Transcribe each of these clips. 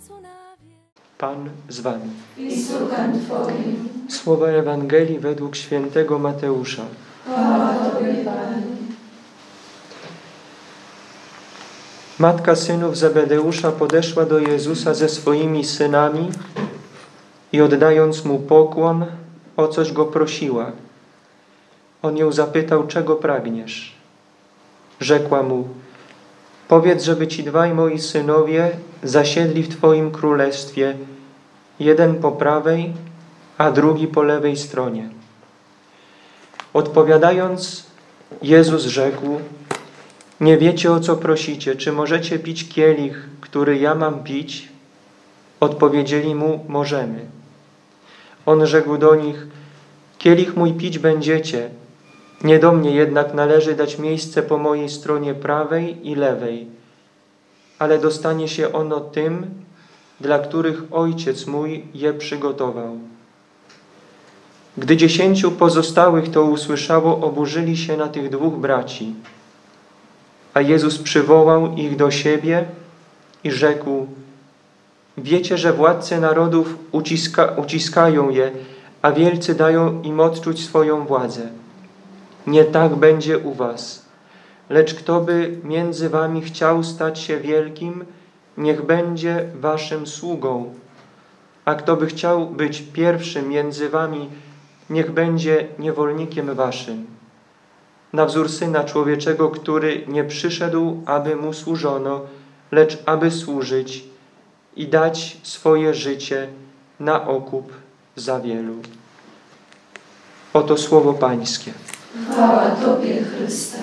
Pan z wami. I z duchem Twoim. Słowa Ewangelii według świętego Mateusza. Chwała Tobie, Panie. Matka synów Zebedeusza podeszła do Jezusa ze swoimi synami i oddając mu pokłon, o coś go prosiła. On ją zapytał, czego pragniesz? Rzekła mu, powiedz, żeby ci dwaj moi synowie zasiedli w Twoim królestwie, jeden po prawej, a drugi po lewej stronie. Odpowiadając, Jezus rzekł, nie wiecie, o co prosicie, czy możecie pić kielich, który ja mam pić? Odpowiedzieli mu, możemy. On rzekł do nich, kielich mój pić będziecie, nie do mnie jednak należy dać miejsce po mojej stronie prawej i lewej, ale dostanie się ono tym, dla których Ojciec mój je przygotował. Gdy 10 pozostałych to usłyszało, oburzyli się na tych 2 braci. A Jezus przywołał ich do siebie i rzekł, wiecie, że władcy narodów uciskają je, a wielcy dają im odczuć swoją władzę. Nie tak będzie u was. Lecz kto by między wami chciał stać się wielkim, niech będzie waszym sługą. A kto by chciał być pierwszym między wami, niech będzie niewolnikiem waszym. Na wzór Syna Człowieczego, który nie przyszedł, aby Mu służono, lecz aby służyć i dać swoje życie na okup za wielu. Oto słowo Pańskie. Chwała Tobie, Chryste.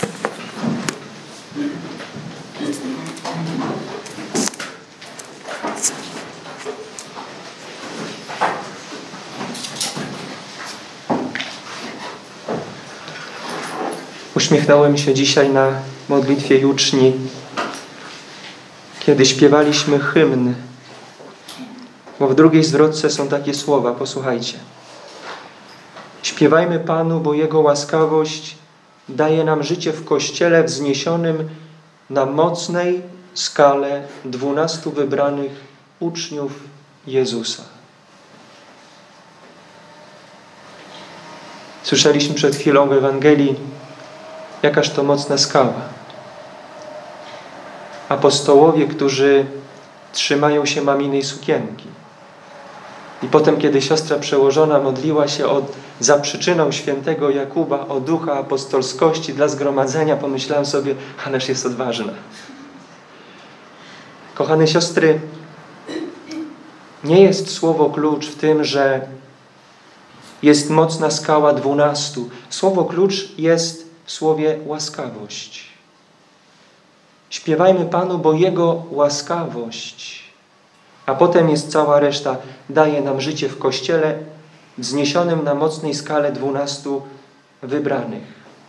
Uśmiechnąłem się dzisiaj na modlitwie juczni, kiedy śpiewaliśmy hymn, bo w drugiej zwrotce są takie słowa, posłuchajcie. Śpiewajmy Panu, bo Jego łaskawość daje nam życie w Kościele wzniesionym na mocnej skale 12 wybranych uczniów Jezusa. Słyszeliśmy przed chwilą w Ewangelii, jakaż to mocna skała. Apostołowie, którzy trzymają się maminej sukienki. I potem, kiedy siostra przełożona modliła się za przyczyną świętego Jakuba o ducha apostolskości dla zgromadzenia, pomyślałem sobie, ależ jest odważna. Kochane siostry, nie jest słowo klucz w tym, że jest mocna skała 12. Słowo klucz jest w słowie łaskawość. Śpiewajmy Panu, bo Jego łaskawość, a potem jest cała reszta, daje nam życie w Kościele wzniesionym na mocnej skale 12 wybranych.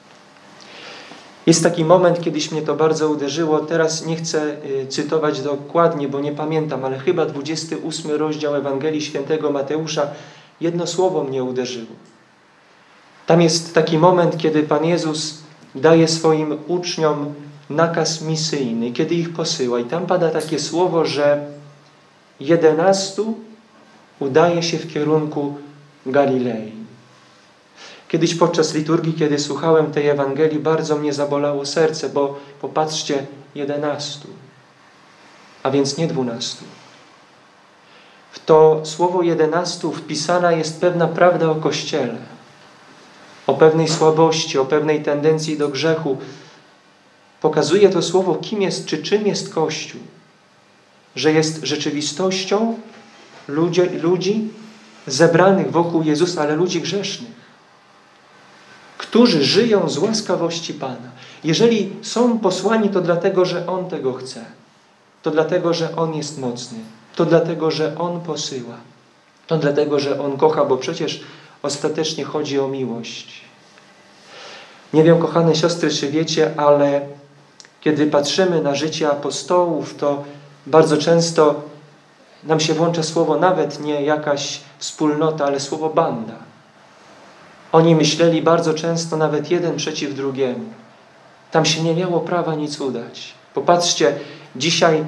Jest taki moment, kiedyś mnie to bardzo uderzyło, teraz nie chcę cytować dokładnie, bo nie pamiętam, ale chyba 28 rozdział Ewangelii Świętego Mateusza, jedno słowo mnie uderzyło. Tam jest taki moment, kiedy Pan Jezus daje swoim uczniom nakaz misyjny, kiedy ich posyła. I tam pada takie słowo, że 11 udaje się w kierunku Galilei. Kiedyś podczas liturgii, kiedy słuchałem tej Ewangelii, bardzo mnie zabolało serce, bo popatrzcie, 11, a więc nie 12. W to słowo 11 wpisana jest pewna prawda o Kościele, o pewnej słabości, o pewnej tendencji do grzechu. Pokazuje to słowo, kim jest, czy czym jest Kościół. Że jest rzeczywistością ludzi zebranych wokół Jezusa, ale ludzi grzesznych, którzy żyją z łaskawości Pana. Jeżeli są posłani, to dlatego, że On tego chce. To dlatego, że On jest mocny. To dlatego, że On posyła. To dlatego, że On kocha, bo przecież ostatecznie chodzi o miłość. Nie wiem, kochane siostry, czy wiecie, ale kiedy patrzymy na życie apostołów, to bardzo często nam się włącza słowo nawet nie jakaś wspólnota, ale słowo banda. Oni myśleli bardzo często nawet jeden przeciw drugiemu. Tam się nie miało prawa nic udać. Popatrzcie, dzisiaj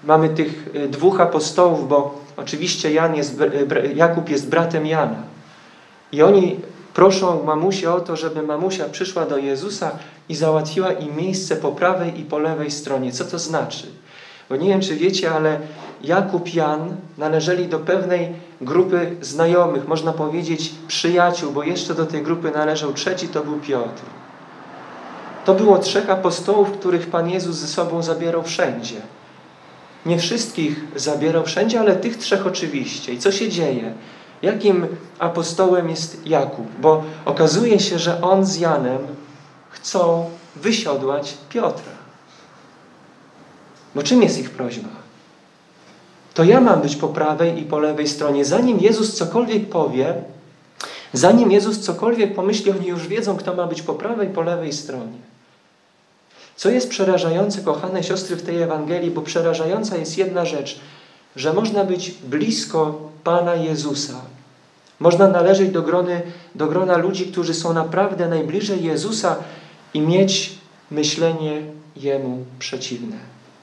mamy tych dwóch apostołów, bo oczywiście Jakub jest bratem Jana. I oni proszą mamusię o to, żeby mamusia przyszła do Jezusa i załatwiła im miejsce po prawej i po lewej stronie. Co to znaczy? Bo nie wiem, czy wiecie, ale Jakub, Jan należeli do pewnej grupy znajomych, można powiedzieć przyjaciół, bo jeszcze do tej grupy należał trzeci, to był Piotr. To było 3 apostołów, których Pan Jezus ze sobą zabierał wszędzie. Nie wszystkich zabierał wszędzie, ale tych 3 oczywiście. I co się dzieje? Jakim apostołem jest Jakub? Bo okazuje się, że on z Janem chcą wysiodłać Piotra. Bo czym jest ich prośba? To ja mam być po prawej i po lewej stronie. Zanim Jezus cokolwiek powie, zanim Jezus cokolwiek pomyśli, oni już wiedzą, kto ma być po prawej i po lewej stronie. Co jest przerażające, kochane siostry, w tej Ewangelii, bo przerażająca jest jedna rzecz, że można być blisko Pana Jezusa. Można należeć do grona ludzi, którzy są naprawdę najbliżej Jezusa i mieć myślenie Jemu przeciwne.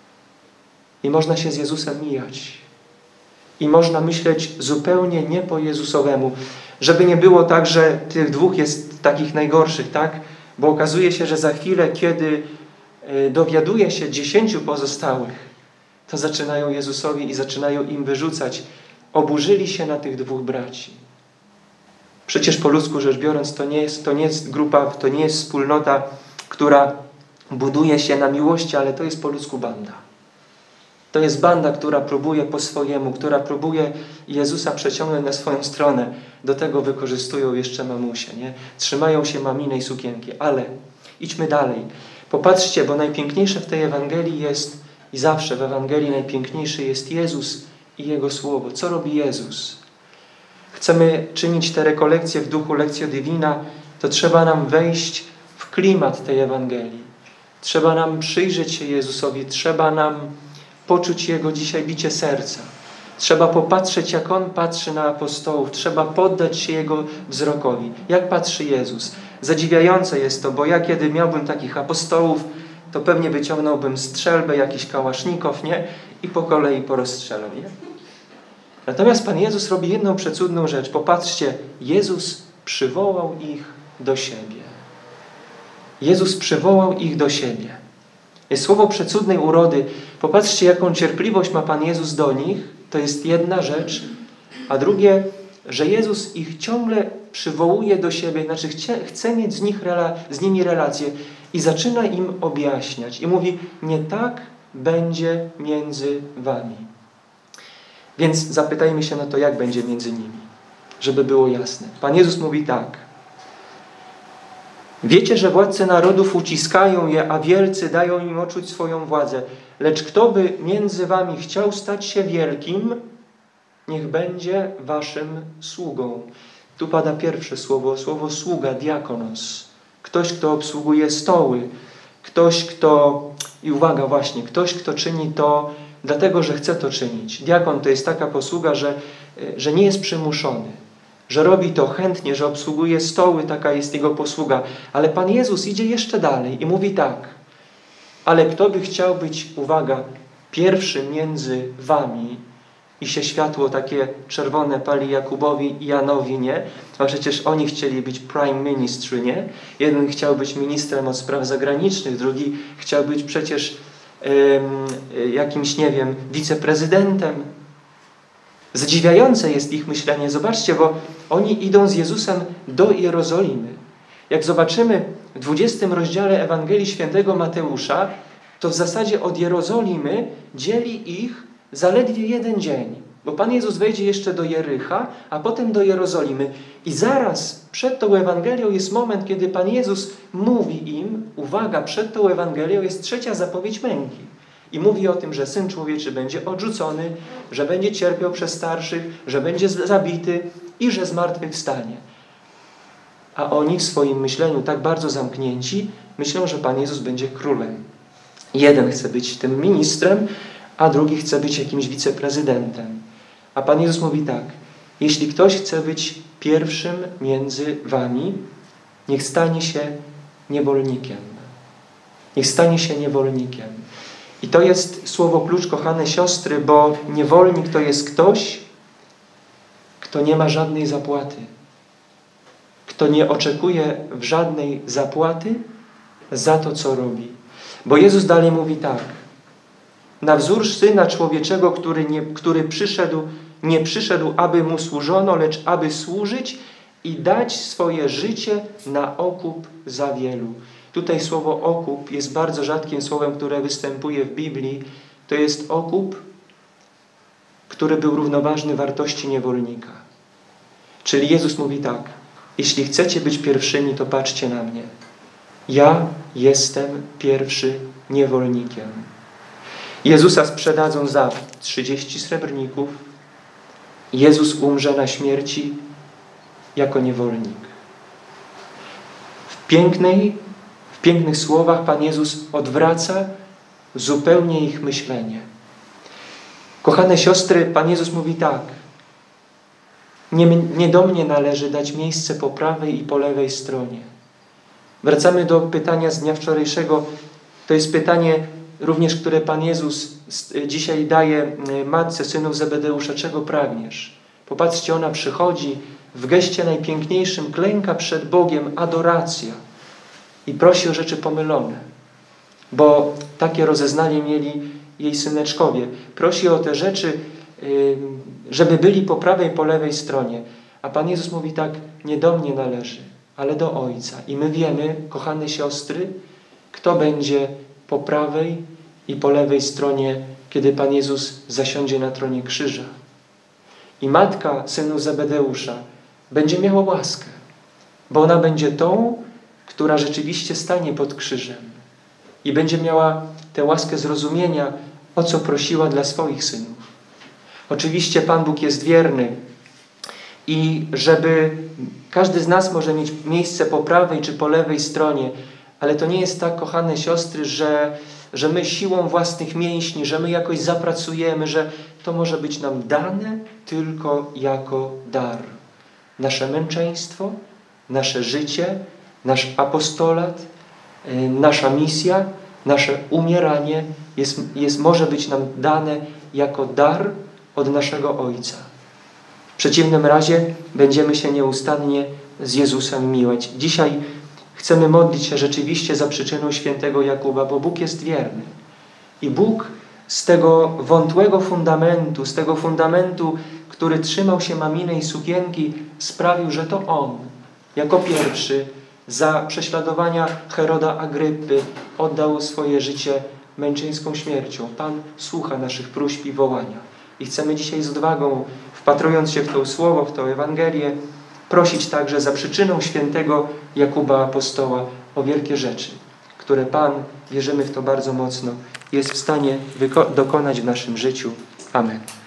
I można się z Jezusem mijać. I można myśleć zupełnie nie po Jezusowemu. Żeby nie było tak, że tych 2 jest takich najgorszych, tak? Bo okazuje się, że za chwilę, kiedy dowiaduje się 10 pozostałych, to zaczynają Jezusowi i zaczynają im wyrzucać. Oburzyli się na tych 2 braci. Przecież po ludzku rzecz biorąc, to nie jest grupa, to nie jest wspólnota, która buduje się na miłości, ale to jest po ludzku banda. To jest banda, która próbuje po swojemu, która próbuje Jezusa przeciągnąć na swoją stronę. Do tego wykorzystują jeszcze mamusię, nie? Trzymają się maminej sukienki. Ale idźmy dalej. Popatrzcie, bo najpiękniejsze w tej Ewangelii jest, i zawsze w Ewangelii najpiękniejszy jest Jezus i Jego Słowo. Co robi Jezus? Chcemy czynić te rekolekcje w duchu Lectio Divina, to trzeba nam wejść w klimat tej Ewangelii. Trzeba nam przyjrzeć się Jezusowi, trzeba nam poczuć Jego dzisiaj bicie serca. Trzeba popatrzeć, jak On patrzy na apostołów. Trzeba poddać się Jego wzrokowi. Jak patrzy Jezus? Zadziwiające jest to, bo ja kiedy miałbym takich apostołów, to pewnie wyciągnąłbym strzelbę, jakiś kałasznikow, nie? I po kolei porozstrzelał, nie? Natomiast Pan Jezus robi jedną przecudną rzecz. Popatrzcie, Jezus przywołał ich do siebie. Jezus przywołał ich do siebie. Jest słowo przecudnej urody. Popatrzcie, jaką cierpliwość ma Pan Jezus do nich. To jest jedna rzecz. A drugie, że Jezus ich ciągle przywołuje do siebie, znaczy chce mieć z nimi relację i zaczyna im objaśniać. I mówi, nie tak będzie między wami. Więc zapytajmy się na to, jak będzie między nimi, żeby było jasne. Pan Jezus mówi tak. Wiecie, że władcy narodów uciskają je, a wielcy dają im odczuć swoją władzę. Lecz kto by między wami chciał stać się wielkim, niech będzie waszym sługą. Tu pada pierwsze słowo sługa, diakonos. Ktoś, kto obsługuje stoły. Ktoś, kto, i uwaga właśnie, ktoś, kto czyni to dlatego, że chce to czynić. Diakon to jest taka posługa, że nie jest przymuszony. Że robi to chętnie, że obsługuje stoły, taka jest jego posługa. Ale Pan Jezus idzie jeszcze dalej i mówi tak. Ale kto by chciał być, uwaga, pierwszy między wami, i się światło takie czerwone pali Jakubowi i Janowi, nie? A przecież oni chcieli być prime ministry, nie? Jeden chciał być ministrem od spraw zagranicznych, drugi chciał być przecież jakimś, nie wiem, wiceprezydentem. Zadziwiające jest ich myślenie. Zobaczcie, bo oni idą z Jezusem do Jerozolimy. Jak zobaczymy w 20 rozdziale Ewangelii Świętego Mateusza, to w zasadzie od Jerozolimy dzieli ich zaledwie 1 dzień. Bo Pan Jezus wejdzie jeszcze do Jericha, a potem do Jerozolimy. I zaraz przed tą Ewangelią jest moment, kiedy Pan Jezus mówi im, uwaga, przed tą Ewangelią jest 3. zapowiedź męki. I mówi o tym, że Syn Człowieczy będzie odrzucony, że będzie cierpiał przez starszych, że będzie zabity i że zmartwychwstanie. A oni w swoim myśleniu tak bardzo zamknięci, myślą, że Pan Jezus będzie królem. Jeden chce być tym ministrem, a drugi chce być jakimś wiceprezydentem. A Pan Jezus mówi tak, jeśli ktoś chce być pierwszym między wami, niech stanie się niewolnikiem. Niech stanie się niewolnikiem. I to jest słowo klucz, kochane siostry, bo niewolnik to jest ktoś, kto nie ma żadnej zapłaty. Kto nie oczekuje w żadnej zapłaty za to, co robi. Bo Jezus dalej mówi tak. Na wzór Syna Człowieczego, który nie przyszedł, aby Mu służono, lecz aby służyć i dać swoje życie na okup za wielu. Tutaj słowo okup jest bardzo rzadkim słowem, które występuje w Biblii. To jest okup, który był równoważny wartości niewolnika. Czyli Jezus mówi tak. Jeśli chcecie być pierwszymi, to patrzcie na mnie. Ja jestem pierwszy niewolnikiem. Jezusa sprzedadzą za 30 srebrników. Jezus umrze na śmierci jako niewolnik. W pięknych słowach Pan Jezus odwraca zupełnie ich myślenie. Kochane siostry, Pan Jezus mówi tak. Nie do mnie należy dać miejsce po prawej i po lewej stronie. Wracamy do pytania z dnia wczorajszego. To jest pytanie również, które Pan Jezus dzisiaj daje matce synów Zebedeusza. Czego pragniesz? Popatrzcie, ona przychodzi w geście najpiękniejszym, klęka przed Bogiem, adoracja i prosi o rzeczy pomylone. Bo takie rozeznanie mieli jej syneczkowie. Prosi o te rzeczy, żeby byli po prawej, po lewej stronie. A Pan Jezus mówi tak, nie do mnie należy, ale do Ojca. I my wiemy, kochane siostry, kto będzie po prawej i po lewej stronie, kiedy Pan Jezus zasiądzie na tronie krzyża. I matka synów Zebedeusza będzie miała łaskę, bo ona będzie tą, która rzeczywiście stanie pod krzyżem i będzie miała tę łaskę zrozumienia, o co prosiła dla swoich synów. Oczywiście Pan Bóg jest wierny i żeby każdy z nas może mieć miejsce po prawej czy po lewej stronie, ale to nie jest tak, kochane siostry, że my siłą własnych mięśni, że my jakoś zapracujemy, że to może być nam dane tylko jako dar. Nasze męczeństwo, nasze życie, nasz apostolat, nasza misja, nasze umieranie może być nam dane jako dar od naszego Ojca. W przeciwnym razie będziemy się nieustannie z Jezusem miłać. Dzisiaj chcemy modlić się rzeczywiście za przyczyną świętego Jakuba, bo Bóg jest wierny. I Bóg z tego wątłego fundamentu, z tego fundamentu, który trzymał się maminej sukienki, sprawił, że to On, jako pierwszy, za prześladowania Heroda Agrypy oddał swoje życie męczeńską śmiercią. Pan słucha naszych próśb i wołania. I chcemy dzisiaj z odwagą, wpatrując się w to słowo, w tę Ewangelię, prosić także za przyczyną świętego Jakuba Apostoła o wielkie rzeczy, które Pan, wierzymy w to bardzo mocno, jest w stanie dokonać w naszym życiu. Amen.